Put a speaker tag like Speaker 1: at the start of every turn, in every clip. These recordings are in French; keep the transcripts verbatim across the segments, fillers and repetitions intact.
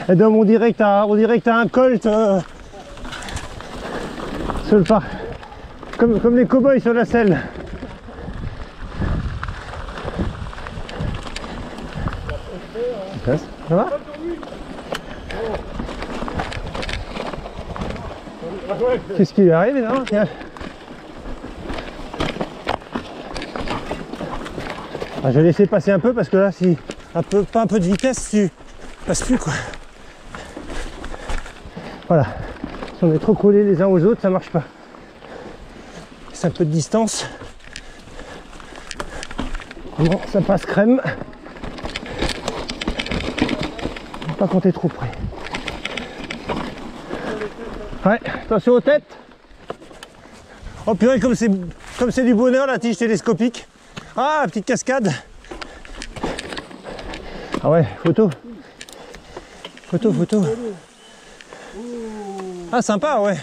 Speaker 1: Et donc on dirait que t'as, on dirait que t'as un colt euh, sur le parc, comme, comme les cow-boys sur la selle. Ça va? Qu'est-ce qui lui arrive là? Ah, je vais laisser passer un peu parce que là, si un peu, pas un peu de vitesse, tu passes plus quoi. Voilà. Si on est trop collés les uns aux autres, ça marche pas. C'est un peu de distance. Bon, ça passe crème. On va pas compter trop près. Ouais, attention aux têtes. Oh purée, comme c'est comme c'est du bonheur la tige télescopique. Ah, la petite cascade. Ah ouais, photo. Photo, photo. Ah, sympa, ouais.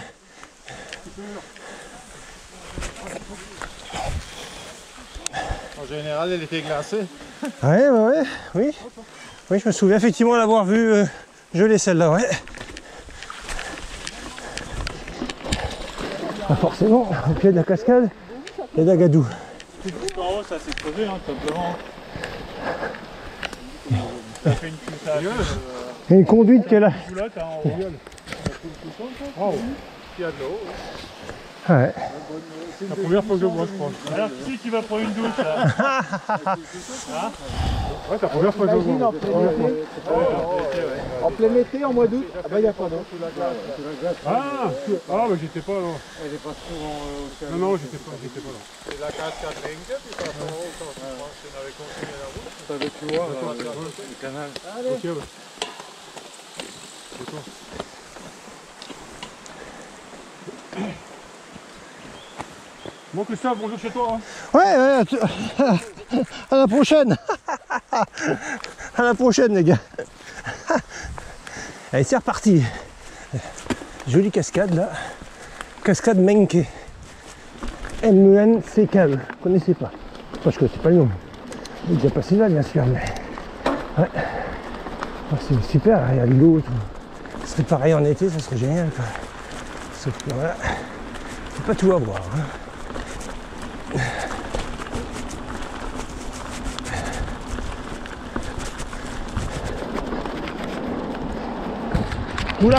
Speaker 2: En général, elle était glacée.
Speaker 1: Ouais, ouais, ouais, oui. Oui, je me souviens effectivement l'avoir vu euh, geler celle-là, ouais. Pas forcément, au pied de la cascade, il y a d'Agadou.
Speaker 2: En haut, ça s'est crevé, hein, tout simplement. Ça fait une culture.
Speaker 1: Il y a une conduite qui est là.
Speaker 2: Oh, il y a de l'eau.
Speaker 1: Ouais.
Speaker 2: C'est la première fois que je vois, je pense. Alors, qui c'est qui va prendre une douche là? Hein? Ouais, c'est la première fois que je vois.
Speaker 3: En plein été, en mois d'août, ah bah il n'y a pas d'eau.
Speaker 2: Ah, ah bah j'étais pas là.
Speaker 3: Elle est pas souvent.
Speaker 2: Non, non, j'étais pas, j'étais pas là.
Speaker 4: C'est la cascade Lenke, puis par rapport au temps, si on avait continué la route.
Speaker 3: Ça veut tu voir, le canal.
Speaker 2: Ok, ouais. C'est toi. Bon Christophe, bonjour chez toi. Hein.
Speaker 1: Ouais, ouais, tu... à la prochaine. À la prochaine les gars. Allez, c'est reparti. Jolie cascade là. Cascade Menke. M E N C K E. Vous connaissez pas? Enfin, je connaissais pas le nom. Il est déjà passé là bien sûr, mais... Ouais. Oh, c'est super, il y a de l'eau. Ce serait pareil en été, ça serait génial quoi. Sauf que voilà, c'est pas tout à voir. Hein.